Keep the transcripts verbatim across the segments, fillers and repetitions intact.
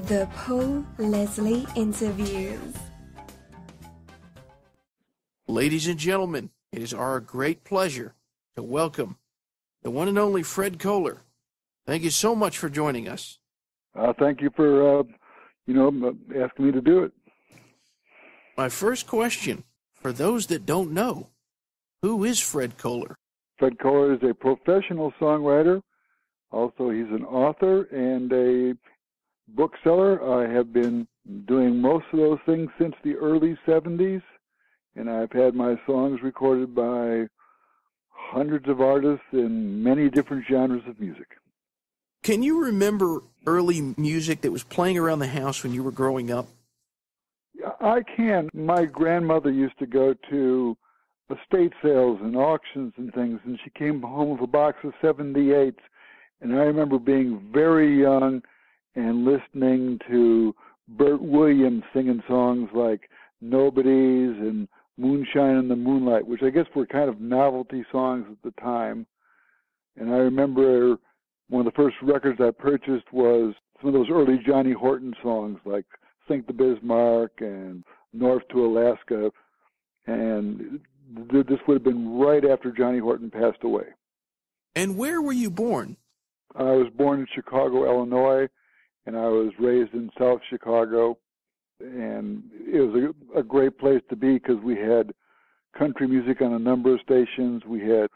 The Paul Leslie Interviews. Ladies and gentlemen, it is our great pleasure to welcome the one and only Fred Koehler. Thank you so much for joining us. Uh, thank you for, uh, you know, asking me to do it. My first question, for those that don't know, who is Fred Koehler? Fred Koehler is a professional songwriter. Also, he's an author and a bookseller. I have been doing most of those things since the early seventies, and I've had my songs recorded by hundreds of artists in many different genres of music. Can you remember early music that was playing around the house when you were growing up? I can. My grandmother used to go to estate sales and auctions and things, and she came home with a box of seventy-eights, and I remember being very young and listening to Bert Williams singing songs like Nobody's and Moonshine in the Moonlight, which I guess were kind of novelty songs at the time. And I remember one of the first records I purchased was some of those early Johnny Horton songs like Sink to Bismarck and North to Alaska. And this would have been right after Johnny Horton passed away. And where were you born? I was born in Chicago, Illinois, and I was raised in South Chicago. And it was a, a great place to be because we had country music on a number of stations. We had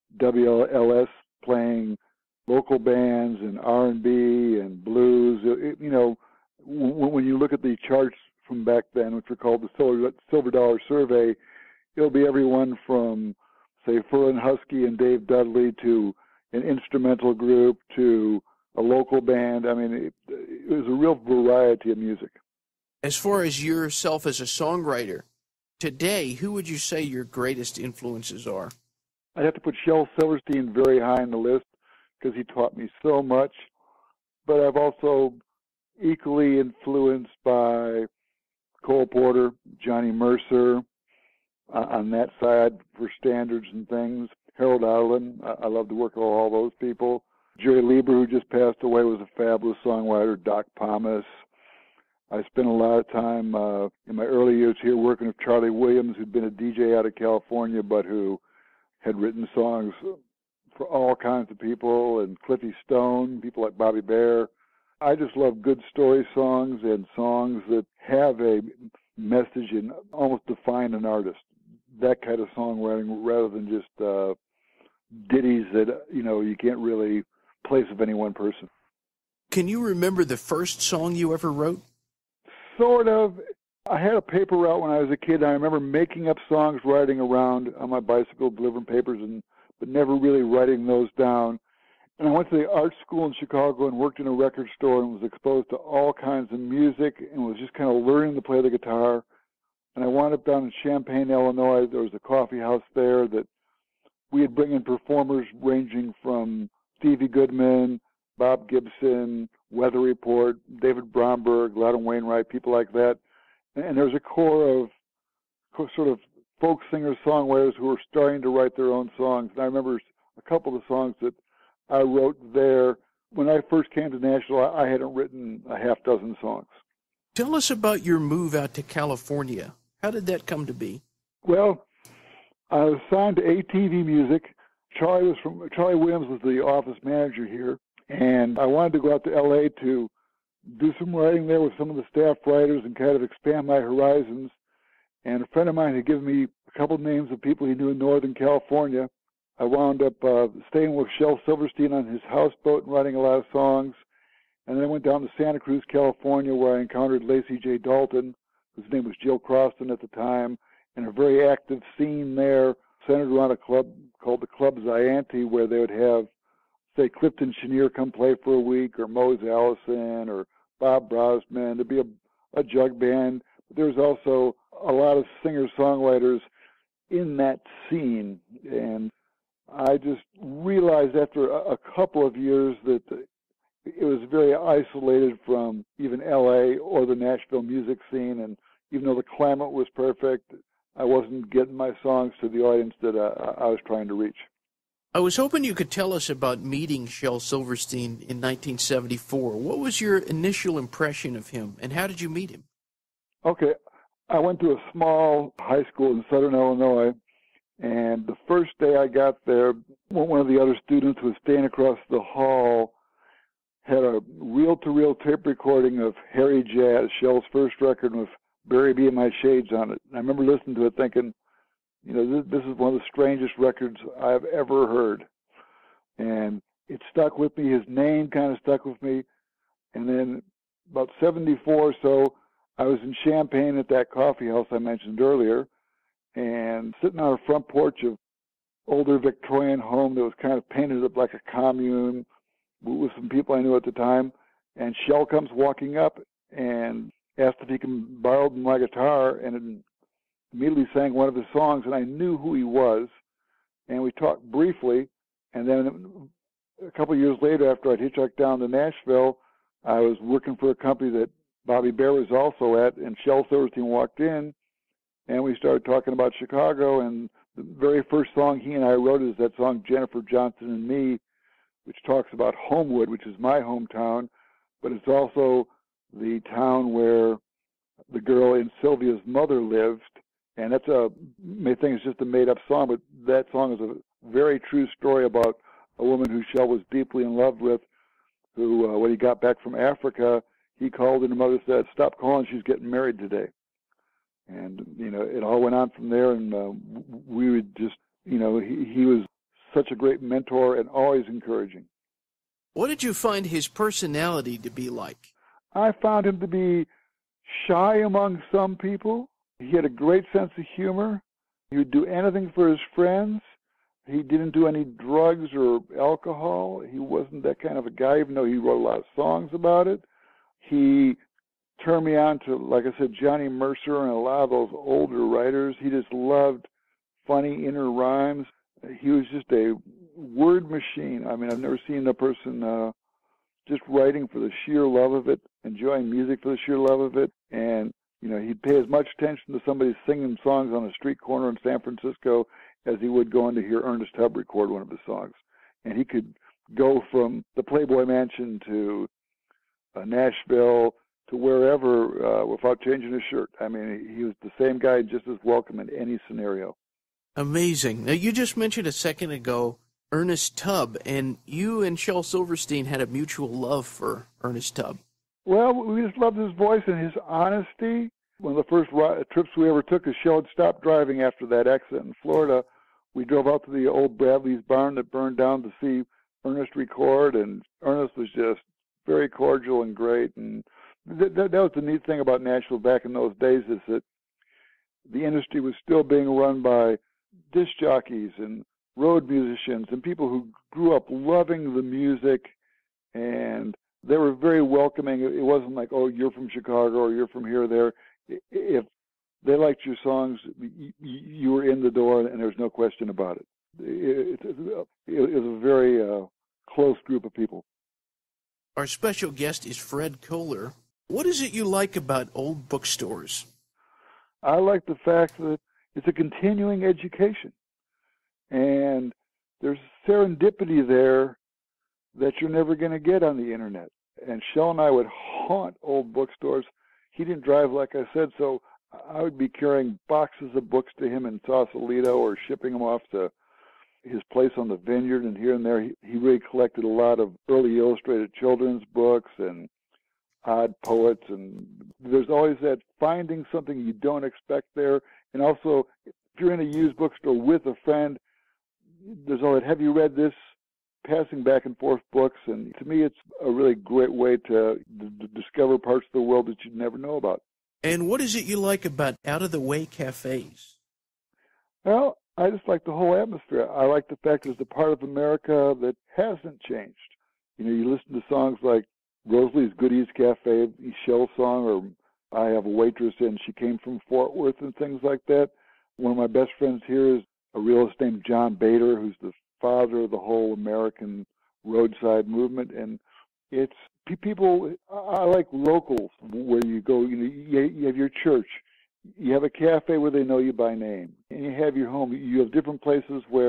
W L S playing local bands and R and B and blues. It, you know, w- when you look at the charts from back then, which were called the Silver, Silver Dollar Survey, it'll be everyone from, say, Furlan Husky and Dave Dudley to an instrumental group to a local band. I mean, it, it was a real variety of music. As far as yourself as a songwriter, today, who would you say your greatest influences are? I'd have to put Shel Silverstein very high on the list because he taught me so much. But I've also equally influenced by Cole Porter, Johnny Mercer, uh, on that side for standards and things. Harold Arlen, I, I love to work with all those people. Jerry Lieber, who just passed away, was a fabulous songwriter. Doc Pomus. I spent a lot of time uh, in my early years here working with Charlie Williams, who'd been a D J out of California, but who had written songs for all kinds of people, and Cliffy Stone, people like Bobby Bare. I just love good story songs and songs that have a message and almost define an artist. That kind of songwriting rather than just uh, ditties that, you know, you can't really place of any one person. Can you remember the first song you ever wrote? Sort of. I had a paper route when I was a kid. And I remember making up songs, riding around on my bicycle, delivering papers, and but never really writing those down. And I went to the art school in Chicago and worked in a record store and was exposed to all kinds of music and was just kind of learning to play the guitar. And I wound up down in Champaign, Illinois. There was a coffee house there that we would bring in performers ranging from Stevie Goodman, Bob Gibson, Weather Report, David Bromberg, Loudon Wainwright, people like that. And there was a core of sort of folk singer-songwriters who were starting to write their own songs. And I remember a couple of songs that I wrote there. When I first came to Nashville, I hadn't written a half dozen songs. Tell us about your move out to California. How did that come to be? Well, I was signed to A T V Music. Charlie was from Charlie Williams was the office manager here, and I wanted to go out to L A to do some writing there with some of the staff writers and kind of expand my horizons. And a friend of mine had given me a couple of names of people he knew in Northern California. I wound up uh, staying with Shel Silverstein on his houseboat and writing a lot of songs. And then I went down to Santa Cruz, California, where I encountered Lacey J. Dalton, whose name was Jill Croston at the time, and a very active scene there centered around a club called the Club Zianti, where they would have, say, Clifton Chenier come play for a week, or Mose Allison, or Bob Brosman. There'd be a, a jug band. But there was also a lot of singer-songwriters in that scene. And I just realized after a, a couple of years that it was very isolated from even L A or the Nashville music scene. And even though the climate was perfect, I wasn't getting my songs to the audience that uh, I was trying to reach. I was hoping you could tell us about meeting Shel Silverstein in nineteen seventy-four. What was your initial impression of him, and how did you meet him? Okay, I went to a small high school in southern Illinois, and the first day I got there, one of the other students who was staying across the hall had a reel-to-reel tape recording of Harry Jazz, Shel's first record, with Bury Me in My Shades on it. And I remember listening to it thinking, you know, this, this is one of the strangest records I've ever heard. And it stuck with me. His name kind of stuck with me. And then about seventy-four or so, I was in Champaign at that coffee house I mentioned earlier, and sitting on a front porch of older Victorian home that was kind of painted up like a commune with some people I knew at the time. And Shel comes walking up and asked if he can borrow my guitar, and immediately sang one of his songs, and I knew who he was. And we talked briefly, and then a couple of years later, after I'd hitchhiked down to Nashville, I was working for a company that Bobby Bare was also at, and Shel Silverstein walked in, and we started talking about Chicago, and the very first song he and I wrote is that song, Jennifer Johnson and Me, which talks about Homewood, which is my hometown, but it's also the town where the girl in Sylvia's mother lived. And that's a, may think it's just a made-up song, but that song is a very true story about a woman who Shel was deeply in love with, who, uh, when he got back from Africa, he called and her mother said, "Stop calling, she's getting married today." And, you know, it all went on from there, and uh, we would just, you know, he, he was such a great mentor and always encouraging. What did you find his personality to be like? I found him to be shy among some people. He had a great sense of humor. He would do anything for his friends. He didn't do any drugs or alcohol. He wasn't that kind of a guy, even though he wrote a lot of songs about it. He turned me on to, like I said, Johnny Mercer and a lot of those older writers. He just loved funny inner rhymes. He was just a word machine. I mean, I've never seen a person uh, just writing for the sheer love of it, enjoying music for the sheer love of it, and you know, he'd pay as much attention to somebody singing songs on a street corner in San Francisco as he would going to hear Ernest Tubb record one of his songs. And he could go from the Playboy Mansion to uh, Nashville to wherever uh, without changing his shirt. I mean, he was the same guy, just as welcome in any scenario. Amazing. Now, you just mentioned a second ago Ernest Tubb, and you and Shel Silverstein had a mutual love for Ernest Tubb. Well, we just loved his voice and his honesty. One of the first trips we ever took, is Shel had stopped driving after that accident in Florida. We drove out to the old Bradley's barn that burned down to see Ernest record, and Ernest was just very cordial and great. And th- th- that was the neat thing about Nashville back in those days, is that the industry was still being run by disc jockeys and road musicians and people who grew up loving the music, and they were very welcoming. It wasn't like, oh, you're from Chicago or you're from here or there. If they liked your songs, you were in the door, and there's no question about it. It, it, it was a very uh, close group of people. Our special guest is Fred Koehler. What is it you like about old bookstores? I like the fact that it's a continuing education, and there's serendipity there that you're never going to get on the internet. And Shel and I would haunt old bookstores. He didn't drive, like I said, so I would be carrying boxes of books to him in Sausalito or shipping them off to his place on the vineyard. And here and there, he, he really collected a lot of early illustrated children's books and odd poets. And there's always that finding something you don't expect there. And also, if you're in a used bookstore with a friend, there's all that, have you read this? Passing back and forth books, and to me, it's a really great way to, to discover parts of the world that you'd never know about. And what is it you like about out-of-the-way cafes? Well, I just like the whole atmosphere. I like the fact there's a part of America that hasn't changed. You know, you listen to songs like Rosalie's Goodies Cafe, Shell's song, or I Have a Waitress and She Came from Fort Worth, and things like that. One of my best friends here is a realist named John Bader, who's the father of the whole American roadside movement. And it's people, I like locals, where you go, you know, you have your church, you have a cafe where they know you by name, and you have your home. You have different places where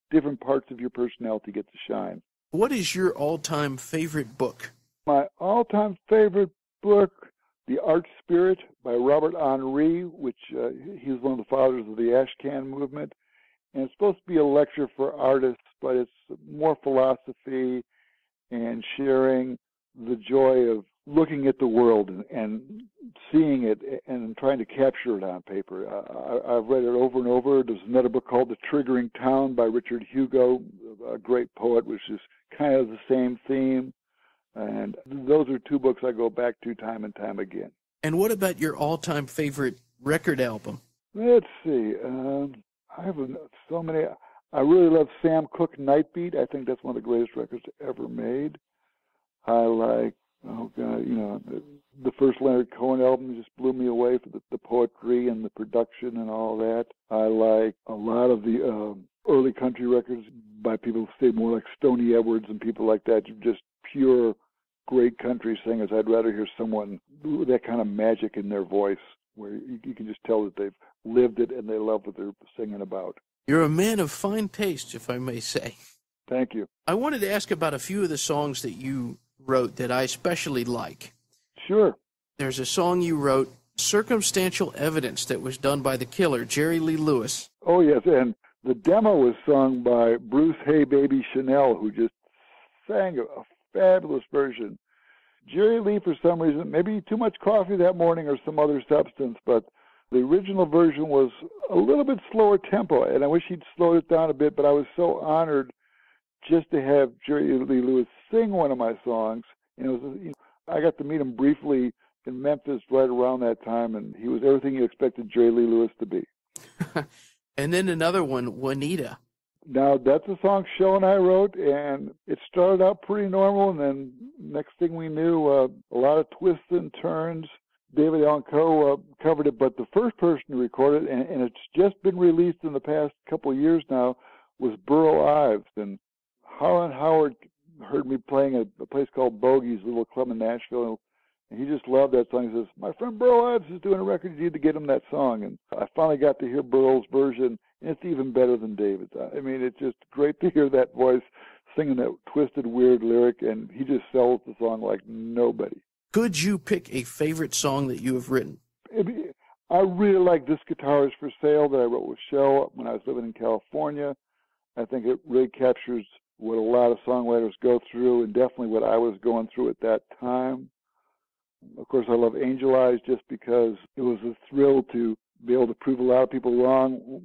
different parts of your personality get to shine. What is your all-time favorite book? My all-time favorite book, The Art Spirit by Robert Henri, which uh, he's one of the fathers of the Ashcan movement. And it's supposed to be a lecture for artists, but it's more philosophy and sharing the joy of looking at the world and, and seeing it and trying to capture it on paper. I, I've read it over and over. There's another book called The Triggering Town by Richard Hugo, a great poet, which is kind of the same theme. And those are two books I go back to time and time again. And what about your all-time favorite record album? Let's see. Um, I have so many. I really love Sam Cooke Nightbeat. I think that's one of the greatest records ever made. I like, oh God, you know, the, the first Leonard Cohen album just blew me away for the, the poetry and the production and all that. I like a lot of the um, early country records by people who say more like Stoney Edwards and people like that, just pure great country singers. I'd rather hear someone with that kind of magic in their voice where you, you can just tell that they've lived it and they love what they're singing about. You're a man of fine taste, if I may say. Thank you. I wanted to ask about a few of the songs that you wrote that I especially like. Sure. There's a song you wrote, Circumstantial Evidence, that was done by the Killer, Jerry Lee Lewis. Oh, yes, and the demo was sung by Bruce Hey Baby Chanel, who just sang a, a fabulous version. Jerry Lee, for some reason, maybe too much coffee that morning or some other substance, but the original version was a little bit slower tempo, and I wish he'd slowed it down a bit, but I was so honored just to have Jerry Lee Lewis sing one of my songs. And it was, you know, I got to meet him briefly in Memphis right around that time, and he was everything you expected Jerry Lee Lewis to be. And then another one, Juanita. Now, that's a song Shel and I wrote, and it started out pretty normal, and then next thing we knew, uh, a lot of twists and turns. David Allan Coe uh, covered it, but the first person to record it, and, and it's just been released in the past couple of years now, was Burl Ives. And Harlan Howard heard me playing a, a place called Bogey's, a little club in Nashville, and he just loved that song. He says, my friend Burl Ives is doing a record, you need to get him that song. And I finally got to hear Burl's version, and it's even better than David's. I mean, it's just great to hear that voice singing that twisted, weird lyric, and he just sells the song like nobody. Could you pick a favorite song that you have written? I really like This Guitar Is For Sale that I wrote with Shel when I was living in California. I think it really captures what a lot of songwriters go through, and definitely what I was going through at that time. Of course, I love Angel Eyes just because it was a thrill to be able to prove a lot of people wrong.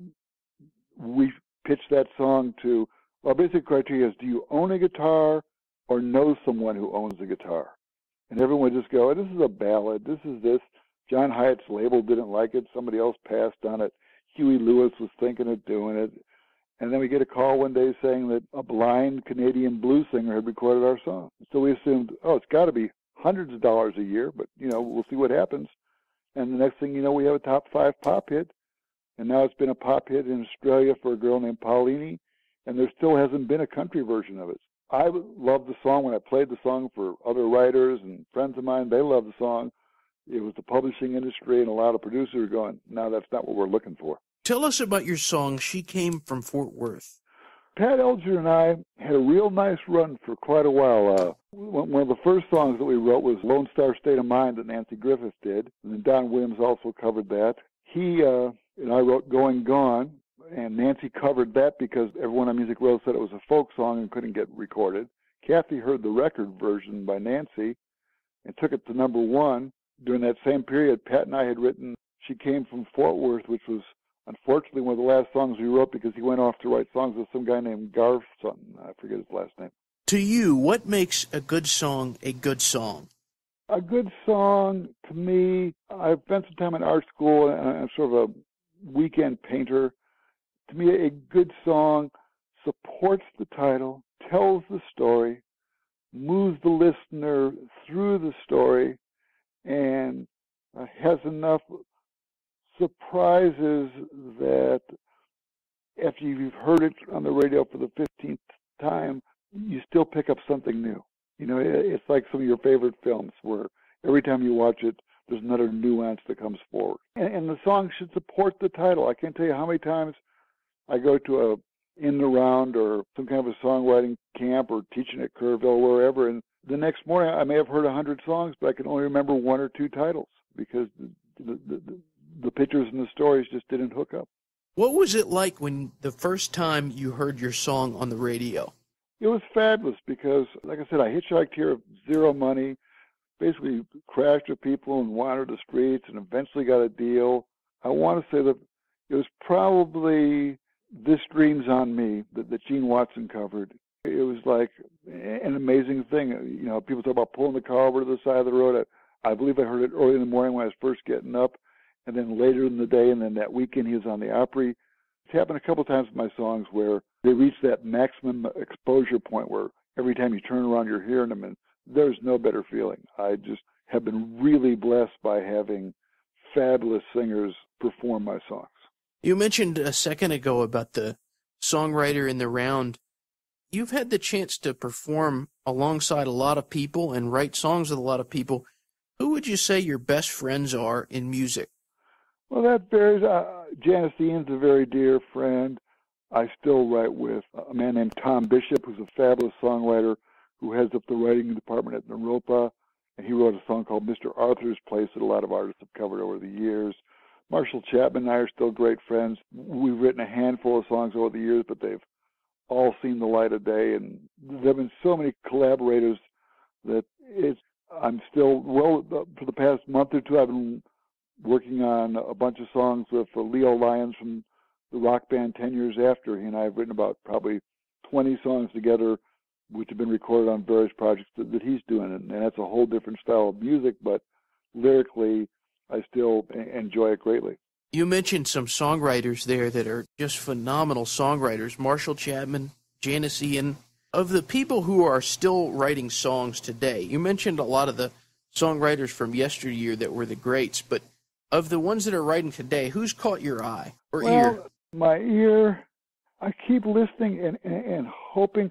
We pitched that song to, our basic criteria is, do you own a guitar or know someone who owns a guitar? And everyone would just go, this is a ballad, this is this. John Hyatt's label didn't like it, somebody else passed on it. Huey Lewis was thinking of doing it. And then we get a call one day saying that a blind Canadian blues singer had recorded our song. So we assumed, oh, it's got to be hundreds of dollars a year, but, you know, we'll see what happens. And the next thing you know, we have a top five pop hit. And now it's been a pop hit in Australia for a girl named Paulini, and there still hasn't been a country version of it. I loved the song when I played the song for other writers and friends of mine. They loved the song. It was the publishing industry and a lot of producers were going, no, that's not what we're looking for. Tell us about your song, She Came From Fort Worth. Pat Elger and I had a real nice run for quite a while. Uh, one of the first songs that we wrote was Lone Star State of Mind that Nancy Griffith did, and then Don Williams also covered that. He uh, and I wrote Going Gone, and Nancy covered that because everyone on Music Row said it was a folk song and couldn't get recorded. Kathy heard the record version by Nancy and took it to number one. During that same period, Pat and I had written She Came From Fort Worth, which was unfortunately one of the last songs we wrote because he went off to write songs with some guy named Garth something. I forget his last name. To you, what makes a good song a good song? A good song, to me, I've spent some time in art school, and I'm sort of a weekend painter. To me, a good song supports the title, tells the story, moves the listener through the story, and uh, has enough surprises that after you've heard it on the radio for the fifteenth time, you still pick up something new. You know, it's like some of your favorite films where every time you watch it, there's another nuance that comes forward. And, and the song should support the title. I can't tell you how many times I go to a in and around or some kind of a songwriting camp or teaching at Kerrville or wherever. And the next morning I may have heard a hundred songs, but I can only remember one or two titles because the, the, the, the pictures and the stories just didn't hook up. What was it like when the first time you heard your song on the radio? It was fabulous because, like I said, I hitchhiked here with zero money, basically crashed with people and wandered the streets and eventually got a deal. I want to say that it was probably This Dream's on Me that, that Gene Watson covered. It was like an amazing thing. You know, people talk about pulling the car over to the side of the road. I, I believe I heard it early in the morning when I was first getting up, and then later in the day, and then that weekend he was on the Opry. It's happened a couple of times with my songs where they reach that maximum exposure point where every time you turn around you're hearing them, and there's no better feeling. I just have been really blessed by having fabulous singers perform my songs. You mentioned a second ago about the songwriter in the round. You've had the chance to perform alongside a lot of people and write songs with a lot of people. Who would you say your best friends are in music? Well, that varies. Uh, Janis Ian's a very dear friend. I still write with a man named Tom Bishop, who's a fabulous songwriter who heads up the writing department at Naropa. And he wrote a song called Mister Arthur's Place that a lot of artists have covered over the years. Marshall Chapman and I are still great friends. We've written a handful of songs over the years, but they've all seen the light of day. And there have been so many collaborators that it's, I'm still, well, for the past month or two, I've been working on a bunch of songs with Leo Lyons from the rock band ten years After. He and I have written about probably twenty songs together, which have been recorded on various projects that, that he's doing. And, and that's a whole different style of music, but lyrically, I still enjoy it greatly. You mentioned some songwriters there that are just phenomenal songwriters. Marshall Chapman, Janis Ian. Of the people who are still writing songs today, you mentioned a lot of the songwriters from yesteryear that were the greats, but of the ones that are writing today, who's caught your eye or well, ear? My ear, I keep listening and, and, and hoping.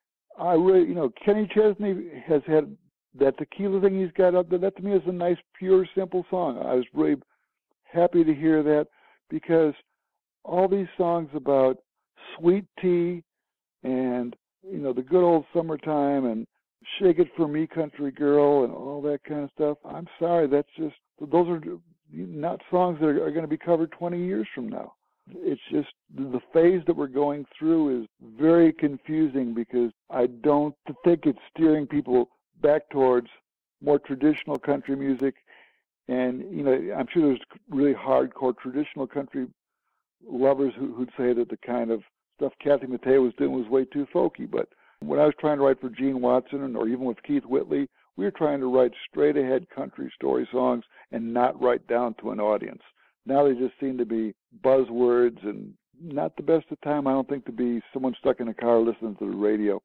I really, you know, Kenny Chesney has had that tequila thing he's got up there. That to me is a nice, pure, simple song. I was really happy to hear that because all these songs about sweet tea and, you know, the good old summertime and Shake It For Me, Country Girl, and all that kind of stuff. I'm sorry, that's just, those are not songs that are, are going to be covered twenty years from now. It's just the phase that we're going through is very confusing because I don't think it's steering people back towards more traditional country music. And, you know, I'm sure there's really hardcore traditional country lovers who, who'd say that the kind of stuff Kathy Mattea was doing was way too folky. But when I was trying to write for Gene Watson or even with Keith Whitley, we were trying to write straight-ahead country story songs and not write down to an audience. Now they just seem to be buzzwords and not the best of time, I don't think, to be someone stuck in a car listening to the radio.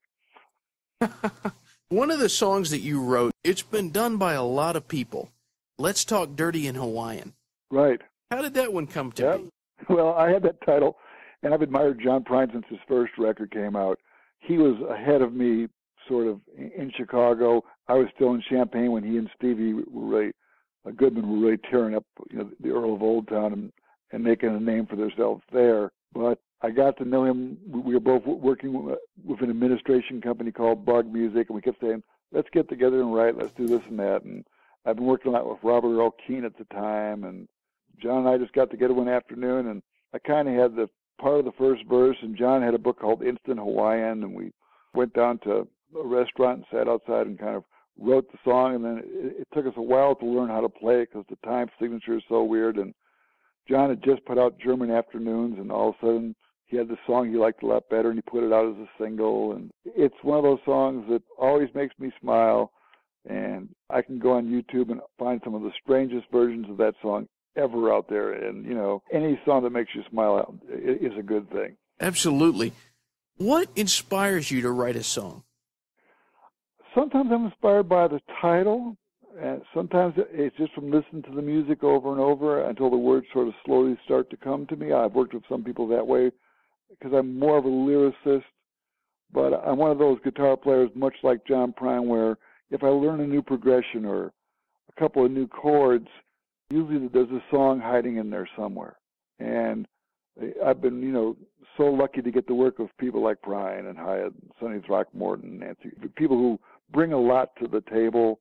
One of the songs that you wrote, it's been done by a lot of people. Let's Talk Dirty in Hawaiian. Right. How did that one come to yep. be? Well, I had that title, and I've admired John Prine since his first record came out. He was ahead of me sort of in Chicago. I was still in Champaign when he and Stevie were really, uh, Goodman were really tearing up, you know, the Earl of Old Town and, and making a name for themselves there. But I got to know him. We were both working with an administration company called Bug Music, and we kept saying, let's get together and write, let's do this and that. And I've been working a lot with Robert Earl Keen at the time, and John and I just got together one afternoon, and I kind of had the part of the first verse, and John had a book called Instant Hawaiian, and we went down to a restaurant and sat outside and kind of wrote the song, and then it, it took us a while to learn how to play it because the time signature is so weird, and John had just put out German Afternoons, and all of a sudden he had the song he liked a lot better, and he put it out as a single, and it's one of those songs that always makes me smile, and I can go on YouTube and find some of the strangest versions of that song ever out there, and, you know, any song that makes you smile out is a good thing. Absolutely. What inspires you to write a song? Sometimes I'm inspired by the title, and sometimes it's just from listening to the music over and over until the words sort of slowly start to come to me. I've worked with some people that way because I'm more of a lyricist, but I'm one of those guitar players, much like John Prine, where if I learn a new progression or a couple of new chords, usually there's a song hiding in there somewhere. And I've been, you know, so lucky to get the work of people like Brian and Hyatt, and Sonny Throckmorton, Nancy, people who bring a lot to the table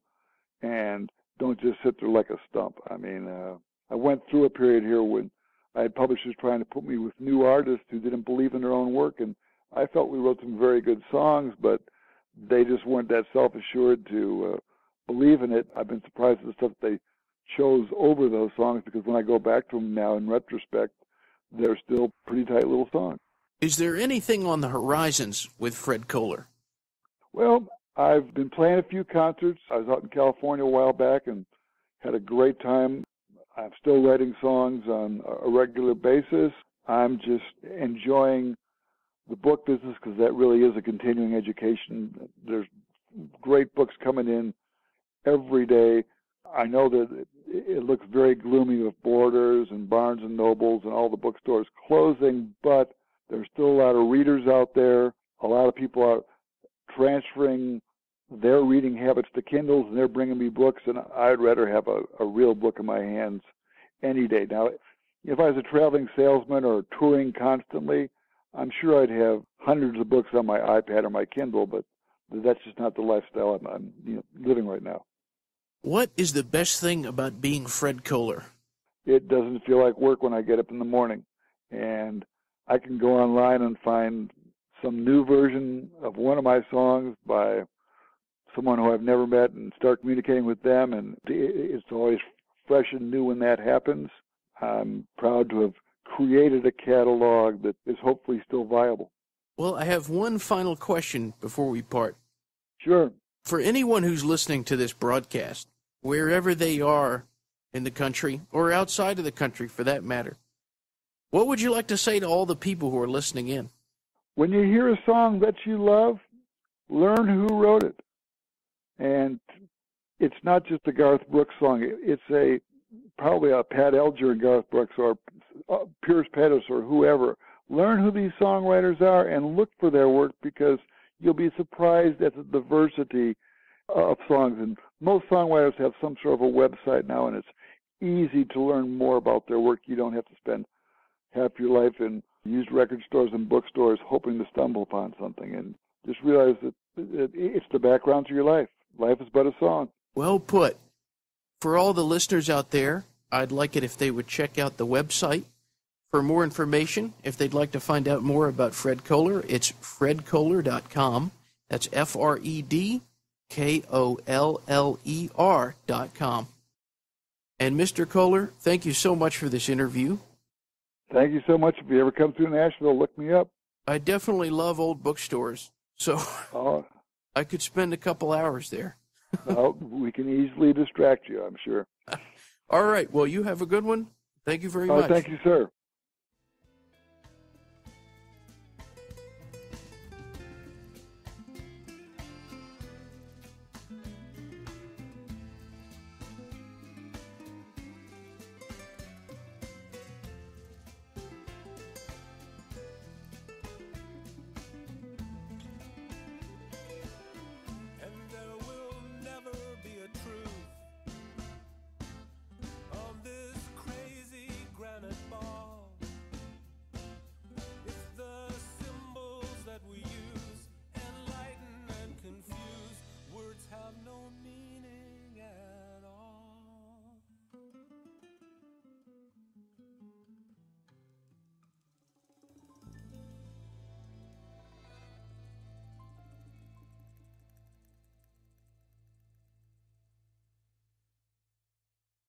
and don't just sit there like a stump. I mean, uh, I went through a period here when I had publishers trying to put me with new artists who didn't believe in their own work, and I felt we wrote some very good songs, but they just weren't that self-assured to uh, believe in it. I've been surprised at the stuff they chose over those songs, because when I go back to them now in retrospect, they're still pretty tight little songs. Is there anything on the horizons with Fred Koehler? Well, I've been playing a few concerts. I was out in California a while back and had a great time. I'm still writing songs on a regular basis. I'm just enjoying the book business, because that really is a continuing education. There's great books coming in every day. I know that it, it looks very gloomy with Borders and Barnes and Nobles and all the bookstores closing, but there's still a lot of readers out there. A lot of people are transferring their reading habits to Kindles, and they're bringing me books, and I'd rather have a, a real book in my hands any day. Now, if I was a traveling salesman or touring constantly, I'm sure I'd have hundreds of books on my iPad or my Kindle, but that's just not the lifestyle I'm, I'm you know, living right now. What is the best thing about being Fred Koehler? It doesn't feel like work when I get up in the morning, and I can go online and find some new version of one of my songs by someone who I've never met and start communicating with them, and it's always fresh and new when that happens. I'm proud to have created a catalog that is hopefully still viable. Well, I have one final question before we part. Sure. For anyone who's listening to this broadcast, wherever they are in the country or outside of the country for that matter, what would you like to say to all the people who are listening in? When you hear a song that you love, learn who wrote it. And it's not just a Garth Brooks song. It's a probably a Pat Elger and Garth Brooks, or Pierce Pettis, or whoever. Learn who these songwriters are and look for their work, because you'll be surprised at the diversity of songs. And most songwriters have some sort of a website now, and it's easy to learn more about their work. You don't have to spend half your life in used record stores and bookstores hoping to stumble upon something. And just realize that it's the background to your life. Life is but a song. Well put. For all the listeners out there, I'd like it if they would check out the website. For more information, if they'd like to find out more about Fred Koehler, it's fred koehler dot com. That's F R E D K O L L E R dot com. And Mister Koehler, thank you so much for this interview. Thank you so much. If you ever come through Nashville, look me up. I definitely love old bookstores, so oh. I could spend a couple hours there. Well, we can easily distract you, I'm sure. All right. Well, you have a good one. Thank you very oh, much. Thank you, sir.